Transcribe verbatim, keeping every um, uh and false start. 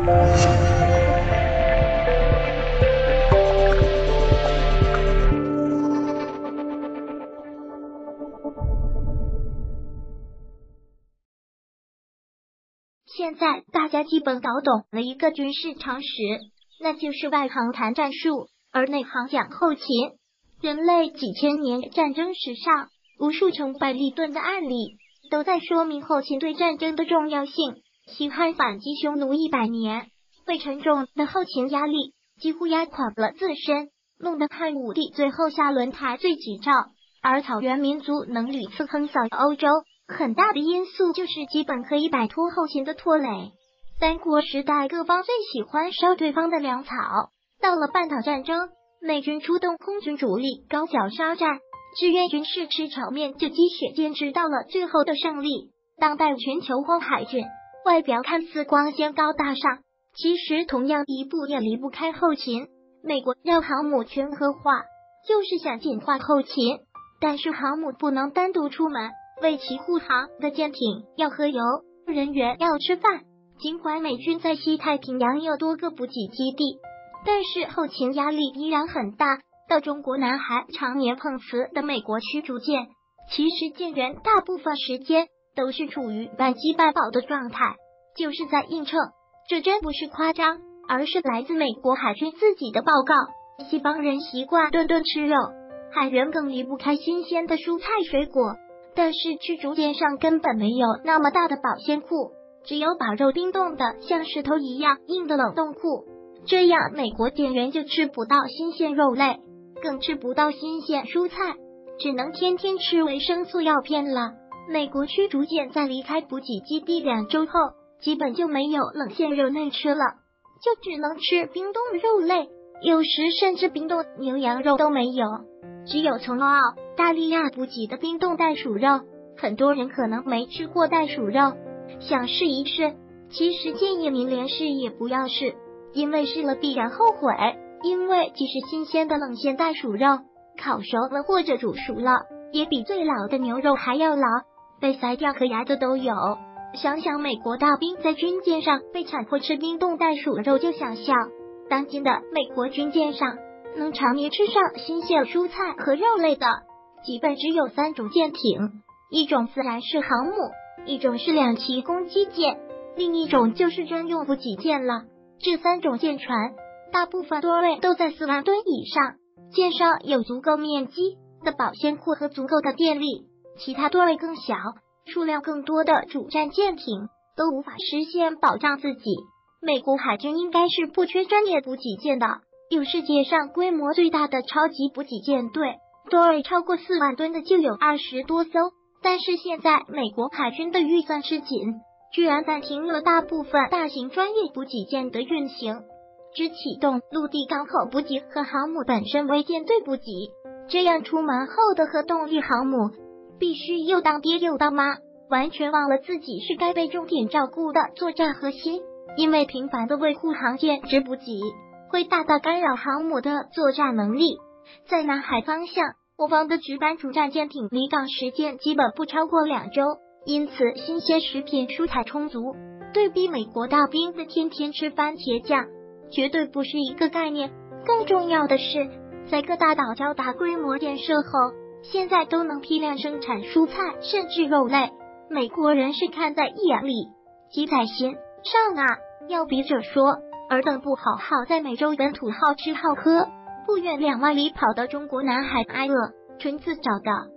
现在大家基本搞懂了一个军事常识，那就是外行谈战术，而内行讲后勤。人类几千年战争史上，无数成败利钝的案例，都在说明后勤对战争的重要性。西汉反击匈奴一百年，被沉重的后勤压力几乎压垮了自身，弄得汉武帝最后下轮台罪己诏。而草原民族能屡次横扫欧洲，很大的因素就是基本可以摆脱后勤的拖累。三国时代各方最喜欢烧对方的粮草，到了半岛战争，美军出动空军主力高脚沙战，志愿军士吃炒面就鸡血坚持到了最后的胜利。当代全球化海军外表看似光鲜高大上，其实同样一步也离不开后勤。美国让航母全核化，就是想简化后勤，但是航母不能单独出门，为其护航的舰艇要喝油，人员要吃饭。尽管美军在西太平洋有多个补给基地，但是后勤压力依然很大。到中国南海常年碰瓷的美国驱逐舰，其实舰员大部分时间都是处于半饥半饱的状态，就是在硬撑。这真不是夸张，而是来自美国海军自己的报告。西方人习惯顿顿吃肉，海员更离不开新鲜的蔬菜水果，但是驱逐舰上根本没有那么大的保鲜库，只有把肉冰冻的像石头一样硬的冷冻库，这样美国舰员就吃不到新鲜肉类，更吃不到新鲜蔬菜，只能天天吃维生素药片了。美国驱逐舰在离开补给基地两周后，基本就没有冷鲜肉类吃了，就只能吃冰冻肉类，有时甚至冰冻牛羊肉都没有，只有从澳大利亚补给的冰冻袋鼠肉。很多人可能没吃过袋鼠肉，想试一试，其实建议您连试也不要试，因为试了必然后悔。因为即使新鲜的冷鲜袋鼠肉烤熟了或者煮熟了，也比最老的牛肉还要老，被塞掉颗牙的都有。想想美国大兵在军舰上被强迫吃冰冻袋鼠肉就想笑，当今的美国军舰上能常年吃上新鲜蔬菜和肉类的，基本只有三种舰艇，一种自然是航母，一种是两栖攻击舰，另一种就是专用补给舰了。这三种舰船大部分吨位都在四万吨以上，舰上有足够面积的保鲜库和足够的电力，其他吨位更小数量更多的主战舰艇都无法实现保障自己。美国海军应该是不缺专业补给舰的，有世界上规模最大的超级补给舰队，吨位超过四万吨的就有二十多艘。但是现在美国海军的预算吃紧，居然暂停了大部分大型专业补给舰的运行，只启动陆地港口补给和航母本身为舰队补给，这样出门后的核动力航母必须又当爹又当妈，完全忘了自己是该被重点照顾的作战核心。因为频繁的为护航舰只补给，会大大干扰航母的作战能力。在南海方向，我方的值班主战舰艇离港时间基本不超过两周，因此新鲜食品蔬菜充足，对比美国大兵的天天吃番茄酱，绝对不是一个概念。更重要的是，在各大岛礁大规模建设后，现在都能批量生产蔬菜甚至肉类，美国人是看在眼里，急在心上啊。要比者说，尔等不好好在美洲本土好吃好喝，不远两万里跑到中国南海挨饿，纯自找的。